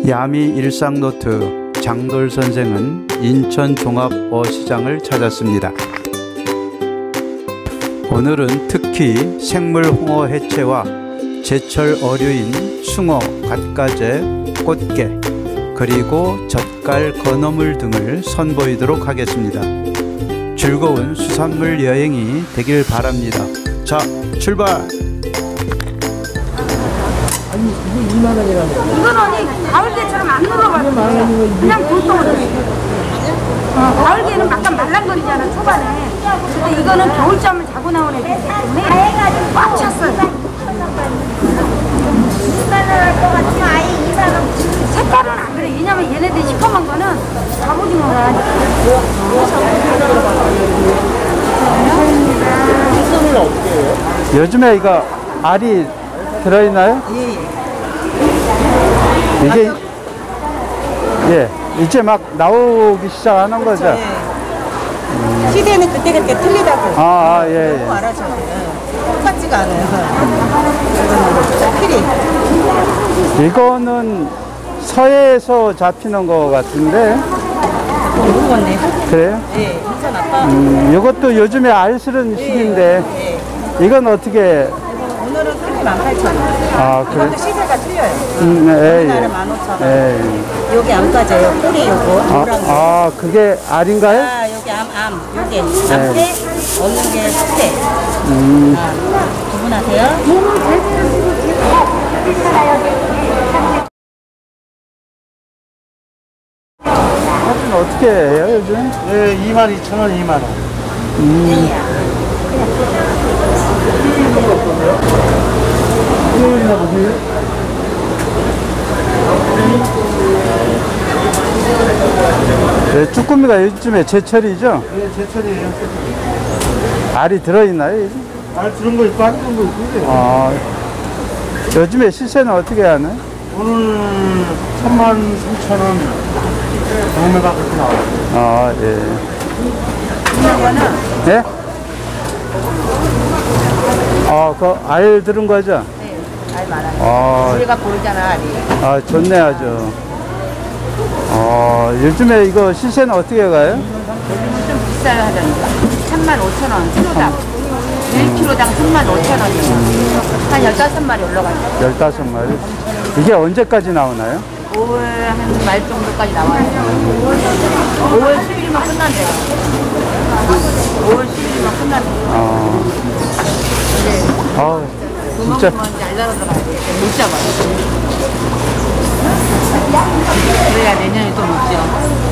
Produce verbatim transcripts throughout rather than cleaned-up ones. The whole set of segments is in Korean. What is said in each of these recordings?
야미 일상노트 장돌 선생은 인천 종합어시장을 찾았습니다. 오늘은 특히 생물 홍어 해체와 제철 어류인 숭어, 갓가재, 꽃게, 그리고 젓갈, 건어물 등을 선보이도록 하겠습니다. 즐거운 수산물 여행이 되길 바랍니다. 자, 출발! 아니, 이거 이만 원이라네. 이건 언니 가을게처럼 안 눌러가지고 그냥 돌덩어리. 어, 가을게는 약간 말랑거리잖아 초반에. 근데 이거는 겨울잠을 자고 나온 애들이기 때문에 꽉 찼어요. 색깔은 안 그래. 왜냐면 얘네들이 시커먼 거는 갑오징어가 식감은 어떻게 해요? 요즘에 이거 알이 들어있나요? 예, 예. 이게 예 이제 막 나오기 시작하는 거죠? 예. 음. 시대는 그때그때 틀리다고. 아, 아 예, 꼭 예. 알아줘야 돼요. 똑같지가 않아요. 필히. 이거는 서해에서 잡히는 거 같은데. 모르겠네. 그래요? 예, 인천 아빠. 음, 이것도 요즘에 알쓰는 시기인데 예. 이건 어떻게? 오늘은 삼만 팔천 원. 아, 그래? 이것도 시세가 틀려요. 음, 예, 우리나라 만 오천 원. 예. 여기 암까지예요. 꼬리 요거. 아, 노란 거. 아, 그게 알인가요? 아, 여기 암, 암. 여기 암대, 얻는 게 수대. 음. 아, 구분하세요? 사진 어떻게 해요, 요즘? 네, 이만 이천 원, 이만 원. 음. 네, 쭈꾸미가 요즘에 제철이죠? 네, 제철이에요. 알이 들어있나요? 요즘? 알 들은 거 있고, 안 들은 거 있고. 아, 요즘에 시세는 어떻게 하나요? 오늘 삼만 삼천 원 경매가 그렇게 나와요. 아, 예. 네? 아, 그 알 들은 거죠? 네, 알 많아요. 아, 우리가 보이잖아, 알이. 아, 좋네, 아주. 아, 요즘에 이거 시세는 어떻게 가요? 요즘은 좀 비싸요 하자니까. 삼만 오천 원, 킬로당. 일 킬로당 삼만 오천 원이에요. 한 열다섯 마리 올라가죠. 열다섯 마리. 이게 언제까지 나오나요? 오월 한 말 정도까지 나와요. 오월 십일이면 끝난대요. 오월 십일이면 끝난대요. 아, 아 진짜. 구멍구멍 잘라서 들어가야 돼. 못 잡아요. 그래야 내년에 또 먹죠.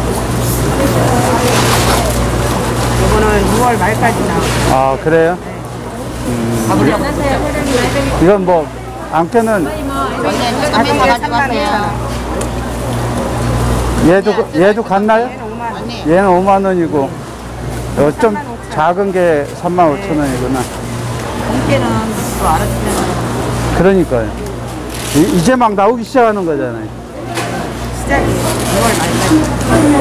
이거는 유월 말까지 나와요. 아, 그래요? 가보려고. 이건 뭐, 안캐는 언니 조금만 더 가져가세요. 얘도, 얘도 같나요? 언니. 얘는 오만 원이고, 이거 좀 작은 게 삼만 오천 원이구나. 인기는 또 알아주면 그러니까요. 이, 이제 막 나오기 시작하는 거잖아요. 시작이 유월 말까지.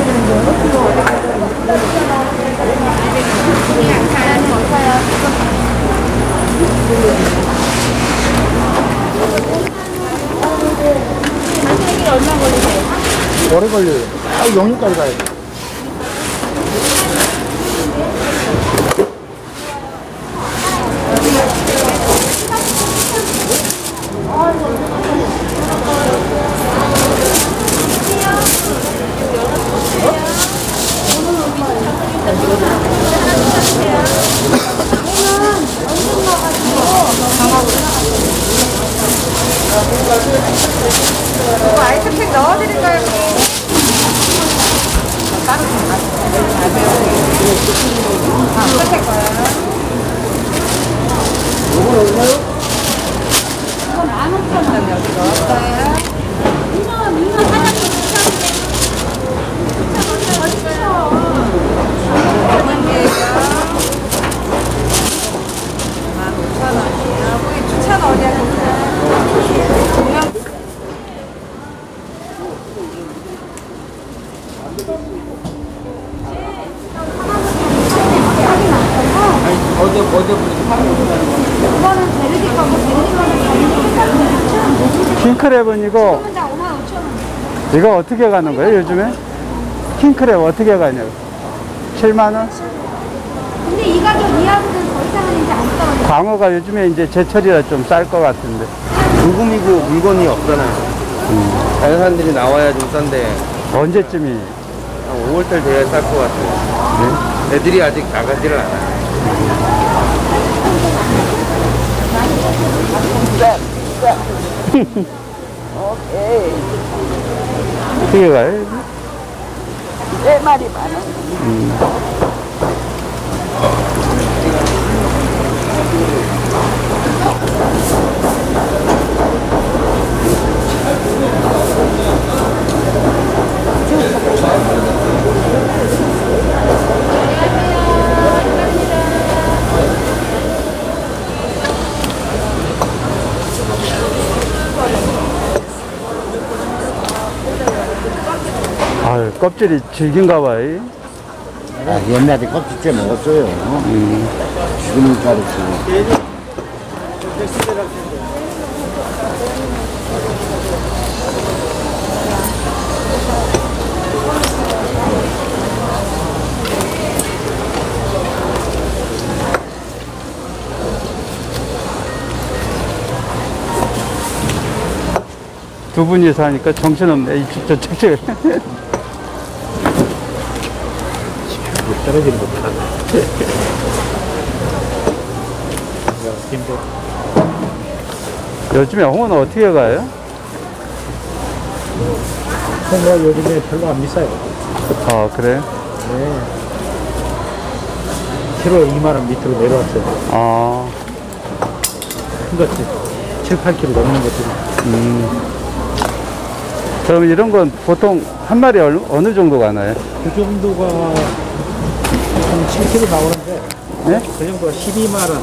얼마 걸리세요? 오래 걸려요. 아, 영일까지 가야 돼. 이거 아이스팩 넣어드릴까요? 따로 좀 아, 끝에 거요. 이거 얼마요? 이거 만 오천 원 여기 넣었어요. 이거 민원 하나 더 만 오천 원이에요. 거기 주차는 어디 하셨어요? 어제, 어제 이거는 베르디 거고 베르디 거는 킹크랩은 이거 혼자 오만 오천 원. 이거 어떻게 가는 거예요, 요즘에? 킹크랩 어떻게 가냐고. 칠만 원? 근데 이 가격 이하로는 더 이상은 이제 안 떠요. 광어가 요즘에 이제 제철이라 좀 쌀 것 같은데. 불금이고 물건이 없잖아요. 다른 사람들이 나와야 좀 싼데 언제쯤이? 한 오월달 돼야 쌀 것 같아요. 네? 애들이 아직 나가지를 않아요. 어떻게 가요? 여기? 네 마리 만 원. 음. 아유, 껍질이 질긴가 봐요. 아, 옛날에 껍질째 먹었어요. 음. 지금은 자르지. 두 분이 사니까 정신없네. 이 저, 저, 저. 떨어지는 거 다. 힘들어. 요즘에 홍어는 어떻게 가요? 홍어가 요즘에 별로 안 비싸요. 아, 그래? 네. 키로 이만 원 밑으로 내려왔어요. 아, 큰 것들. 칠, 팔 킬로그램 넘는 것들이. 음. 그럼 이런 건 보통 한 마리 얼, 어느 정도 가나요? 그 정도가 한 칠 킬로그램 나오는데, 네? 그 정도가 십이만 원.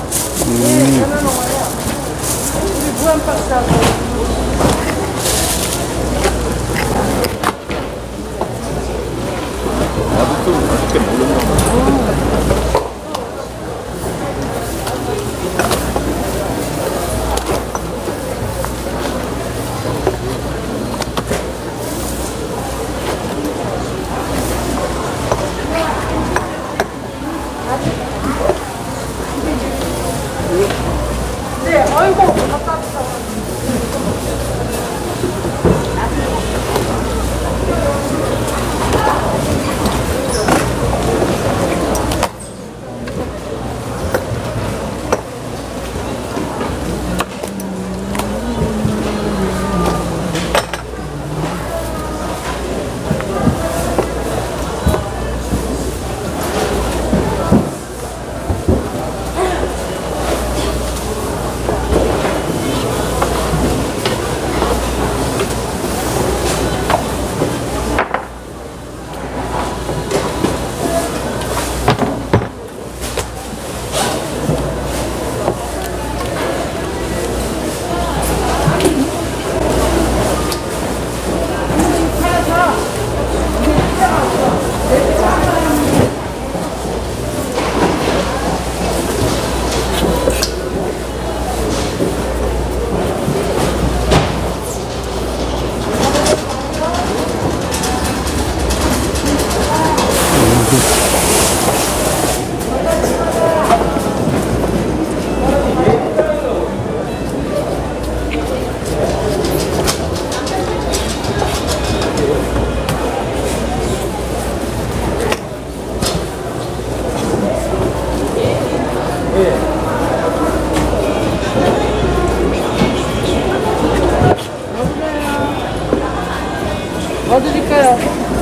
뭐 드릴까요?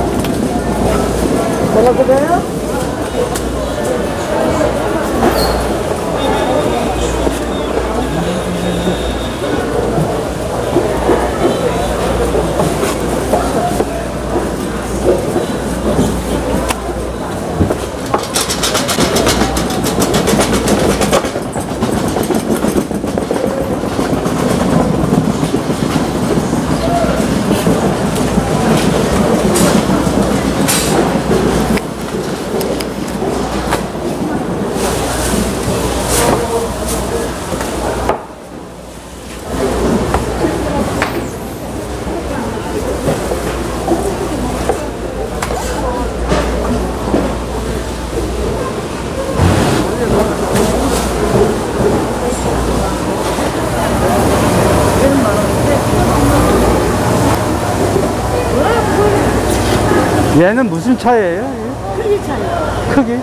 뭐라 그래요? 얘는 무슨 차예요? 크기 차이요. 크기?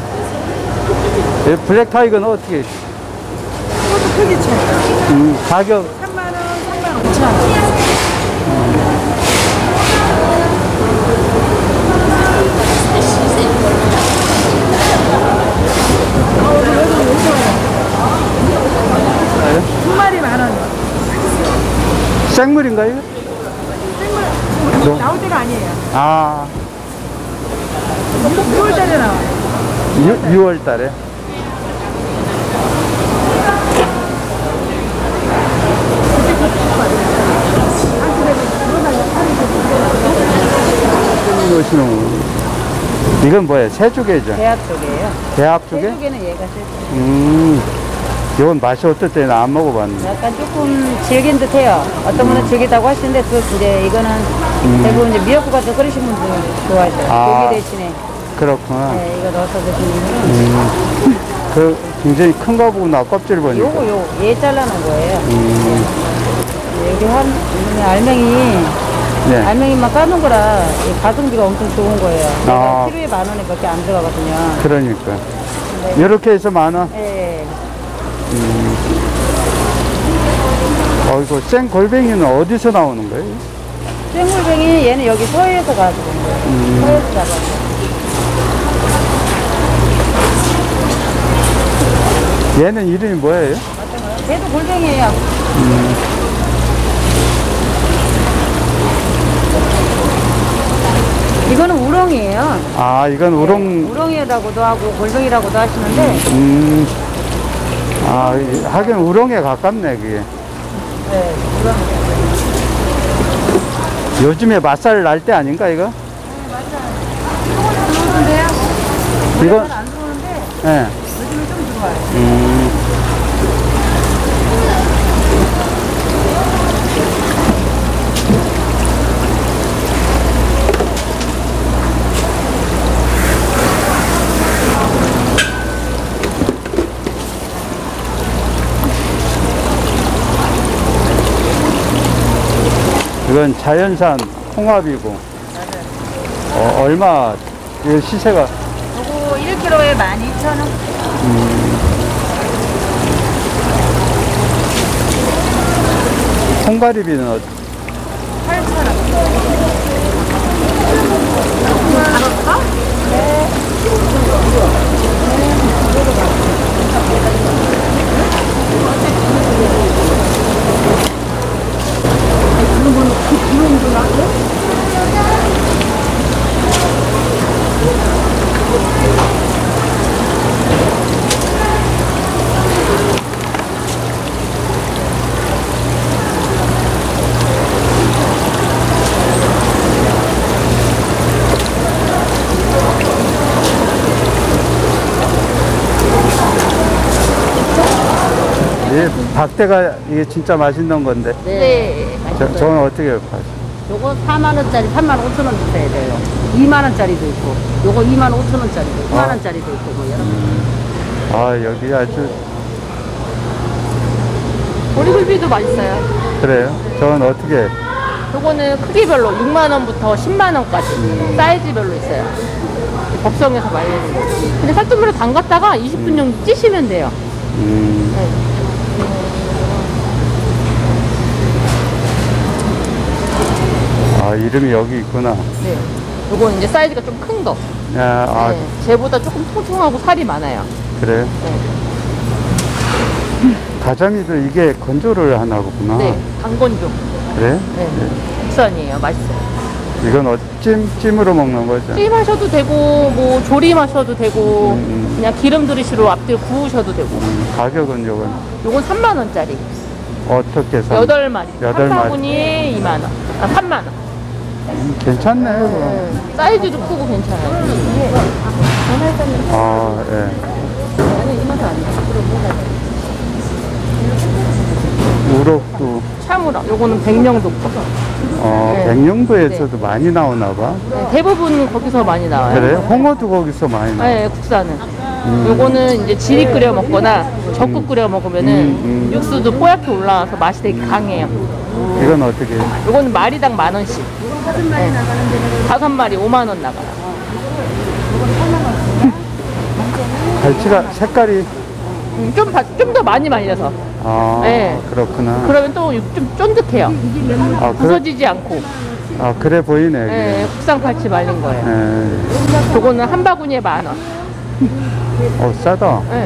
이 블랙 타이거는 어떻게? 이것도 크기 차이. 음, 가격 삼만 원, 삼만 오천 원. 두 마리 만 원. 생물인가요? 생물 나올 때가 아니에요. 아, 유월 달에 나와요. 유월 달에. 이건 뭐예요? 새조개죠? 대합 쪽이에요. 대합 조개? 새조개는 얘가 새조개. 음, 이건 맛이 어떨 나 안 먹어봤는데. 약간 조금 질긴 듯해요. 어떤 분은 질기다고 하시는데 그 이제 이거는 대부분 이제 미역국 같은 거 끓이신 분들 좋아하셔요. 아. 고기 대신에 그렇구나. 네, 이거 넣어서 드시는 분은 음, 그 굉장히 큰 거 보구나, 껍질 보니까. 요거 요거 얘 잘라놓은 거예요. 음, 네. 여기 한 이거는 알맹이 네. 알맹이만 까는 거라 이 가성비가 엄청 좋은 거예요. 아. 얘가 키로에 만 원에밖에 안 들어가거든요. 그러니까. 네. 이렇게 해서 만 원. 예. 어, 이거 생 골뱅이는 어디서 나오는 거예요? 생물뱅이 얘는 여기 서해에서 가지고 온 거예요. 음. 서해에서 잡아서. 얘는 이름이 뭐예요? 걔도 골뱅이에요. 이거는 우렁이에요. 아, 이건 우렁. 네, 우렁이라고도 하고 골뱅이라고도 하시는데 음. 아, 이- 하긴 우렁에 가깝네, 그게. 네, 우렁이. 요즘에 맛살 날 때 아닌가, 이거? 들어오는데요? 이거? 안 들어오는데 예. 요즘에 좀 들어와요. 음. 이건 자연산 홍합이고. 어, 얼마, 이 시세가? 요거 일 킬로에 만 이천 원. 통가리비는 어, 팔천 원. 이 박대가 이게 진짜 맛있는 건데. 네. 저, 저건 어떻게 파죠? 요거 사만 원짜리 삼만 오천 원 주셔야 돼요. 이만 원짜리도 있고, 요거 이만 오천 원짜리도, 이만 원짜리도 있고, 뭐 여러 개. 아, 여기 아주. 오리굴비도 맛있어요. 그래요? 저건 어떻게? 요거는 크기별로 육만 원부터 십만 원까지 사이즈별로 있어요. 법성에서 말려주고. 근데 살점으로 담갔다가 이십 분 정도 찌시면 돼요. 음. 네. 아, 이름이 여기 있구나. 네. 요건 이제 사이즈가 좀 큰 거. 야, 아, 네. 쟤보다 조금 통통하고 살이 많아요. 그래요? 네. 가자미도 이게 건조를 하나 보구나. 네. 강건조. 그래? 네. 국산이에요. 맛있어요. 이건 어, 찜, 찜으로 먹는 거죠? 찜하셔도 되고, 뭐, 조림하셔도 되고, 음, 음. 그냥 기름 들이시로 앞뒤로 구우셔도 되고. 음, 가격은 요건 요건 삼만 원짜리. 어떻게 사? 여덟 마리. 여덟 마리. 한 바구니에 이만 원. 아, 삼만 원. 음, 괜찮네. 그거. 사이즈도 크고 괜찮아요. 아, 예. 우럭도, 참우럭. 요거는 백령도 거. 어, 네. 백령도에서도 많이 나오나 봐. 네, 대부분 거기서 많이 나와요. 그래요? 홍어도 거기서 많이 나와. 네, 국산은. 요거는 이제 지리 끓여 먹거나 적국 끓여 먹으면은 음, 음. 육수도 뽀얗게 올라와서 맛이 되게 강해요. 이건 어떻게 해요? 요거는 마리당 만 원씩. 네. 다섯 마리 오만 원 나가요. 갈치가 색깔이 음, 좀, 좀 더 많이 말려서. 아 네. 그렇구나. 그러면 또 좀 쫀득해요. 아, 그래, 부서지지 않고. 아 그래 보이네. 이게. 네, 국산 갈치 말린 거예요. 네. 요거는 한 바구니에 만 원. 어 싸다. 네.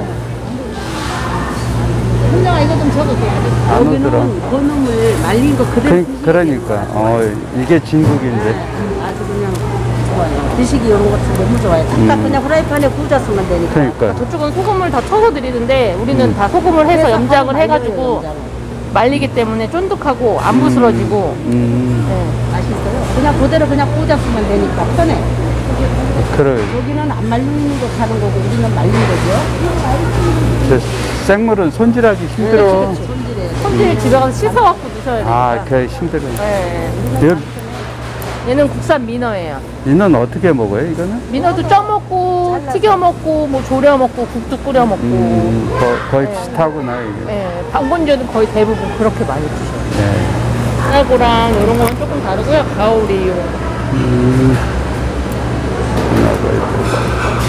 혼자가 이거 좀 적을게요. 안 오더라. 여기는 건어물 말린 거 그대로 그, 그러니까 어 이게 진국인데. 아주 그냥 좋아요. 드시기 이런 것도 너무 좋아요. 딱 음. 그냥 프라이팬에 구워줬으면 되니까. 그러니까. 저쪽은 소금을 다 쳐서 드리는데 우리는 음. 다 소금을 해서 염장을 말려요, 해가지고 염장을. 말리기 때문에 쫀득하고 안 부스러지고. 음 네. 맛있어요. 그냥 그대로 그냥 구워줬으면 되니까 편해. 그래. 여기는 안 말린 거 사는 거고 우리는 말린 거죠. 저 생물은 손질하기 힘들어. 그렇지, 그렇지. 손질해. 손질 집에 가서 씻어갖고 드셔야 돼요. 아 그래 힘들어. 네. 얘, 얘는 국산 민어예요. 이는 어떻게 먹어요 이거는? 민어도 쪄 먹고 튀겨 먹고 뭐 조려 먹고 국도 끓여 먹고. 음 거, 거의 네. 비슷하구나 이게. 네. 방건조는 거의 대부분 그렇게 많이 드셔요. 네. 사고랑 이런 거는 조금 다르고요. 가오리용. 음. 이거 이렇게.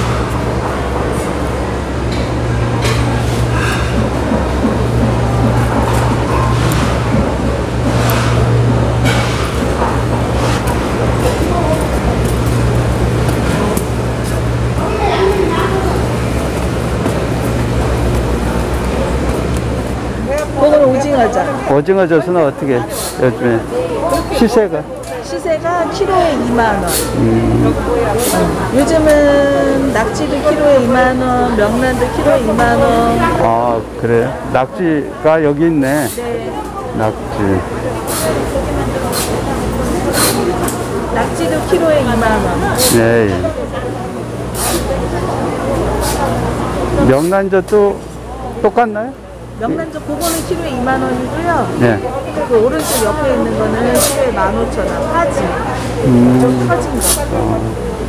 그거는 오징어죠. 오징어 젓은 어떻게 요즘에 시세가? 시세가 키로에 이만 원. 요즘은 낙지도 키로에 이만 원, 명란도 키로에 이만 원. 아 그래 낙지가 여기 있네. 네. 낙지. 낙지도 키로에 이만 원. 네. 예. 명란젓도 똑같나요? 명란젓 그거는 키로에 이만 원이고요. 네. 그 오른쪽 옆에 있는 거는 키로에 만 오천 원. 파지. 음. 좀 커진 거.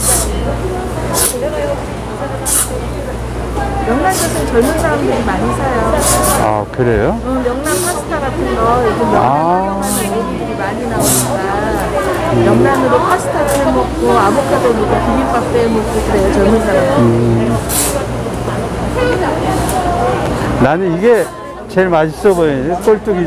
명란젓은 젊은 사람들이 많이 사요. 아 그래요? 어, 명란 파스타 같은 거 요즘 아. 명란 애기들이 많이 나오니까 명란으로 파스타도 해먹고 아보카도 넣고 비빔밥도 해먹고 그래요 젊은 사람들. 음. 나는 이게 제일 맛있어 보이네. 꼴뚜기.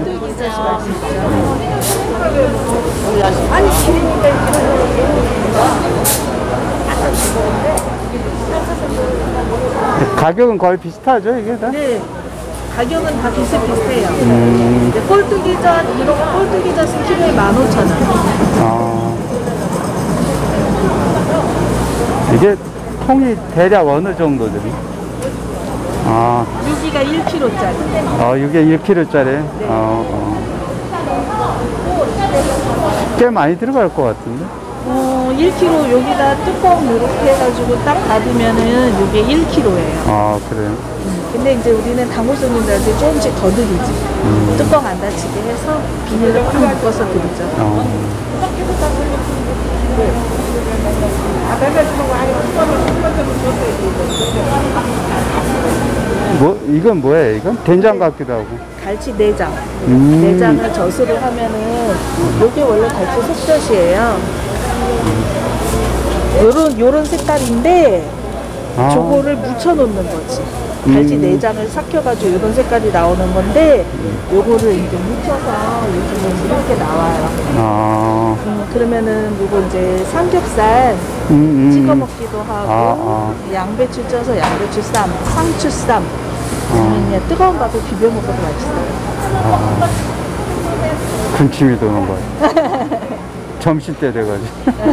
가격은 거의 비슷하죠, 이게 다? 네, 가격은 다 비슷비슷해요. 음. 근데 꼴뚜기젓 이런 거 꼴뚜기젓은 키로에 만 오천 원. 아. 이게 통이 대략 어느 정도 되니? 아, 미지가 일 킬로그램짜리. 어, 이게 일 킬로그램짜리? 어, 어. 꽤 많이 들어갈 것 같은데? 어, 일 킬로그램 여기다 뚜껑 이렇게 해가지고 딱 닫으면은 이게 일 킬로그램예요. 아, 그래요? 근데 이제 우리는 단골 손님들한테 조금씩 더 드리지. 뚜껑 안 닫히게 해서 비닐로 꽉 묶어서 드리죠. 어. 뭐, 이건 뭐예요, 이건? 된장 같기도 하고. 갈치 내장. 음. 내장을 젖으로 하면은 요게 원래 갈치 속젓이에요. 요런 요런 색깔인데 아. 저거를 묻혀 놓는 거지. 갈치 음. 내장을 삭혀가지고 이런 색깔이 나오는 건데 요거를 이제 묻혀서 요즘은 이렇게 나와요. 아. 음, 그러면은 요거 이제 삼겹살 음, 음. 찍어 먹기도 하고 아, 아. 양배추 쪄서 양배추 쌈, 상추 쌈 아니면 그냥 뜨거운 밥에 비벼 먹어도 맛있어요. 아. 군침이 도는 거야. 점심 때 돼가지고.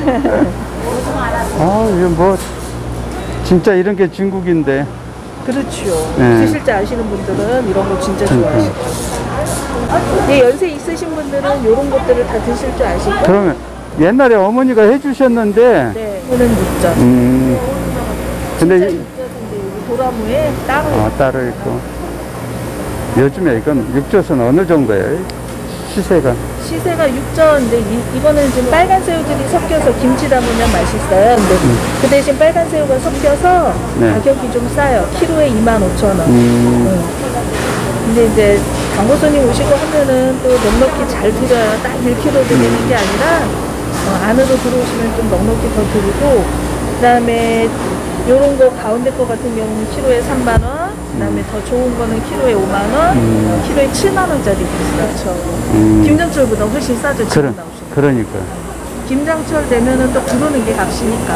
아, 이거 뭐, 진짜 이런 게 중국인데. 그렇죠. 네. 드실 줄 아시는 분들은 이런 거 진짜 좋아하시고 예, 연세 있으신 분들은 이런 것들을 다 드실 줄 아시고 그러면 옛날에 어머니가 해주셨는데, 네, 이거는 육전. 음, 근데, 이- 육전인데 여기 도라무에 따로 아, 따로 있고. 요즘에 이건 육젓은 어느 정도예요? 시세가? 시세가 육전, 이제 이, 이거는 지금 빨간 새우들이 섞여서 김치 담으면 맛있어요. 근데 음. 그 대신 빨간 새우가 섞여서 네. 가격이 좀 싸요. 키로에 이만 오천 원. 음. 근데 이제 광고 손님 오시고 하면은 또 넉넉히 잘 드려요. 딱 일 킬로그램 드리는 게 아니라 어, 안으로 들어오시면 좀 넉넉히 더 드리고, 그 다음에 요런 거 가운데 거 같은 경우는 키로에 삼만 원, 그 다음에 더 좋은 거는 키로에 오만 원, 음. 키로에 칠만 원짜리 있어요. 음. 김장철보다 훨씬 싸죠. 지금 그러, 나오시는. 그러니까. 김장철 되면은 또 부르는 게 값이니까.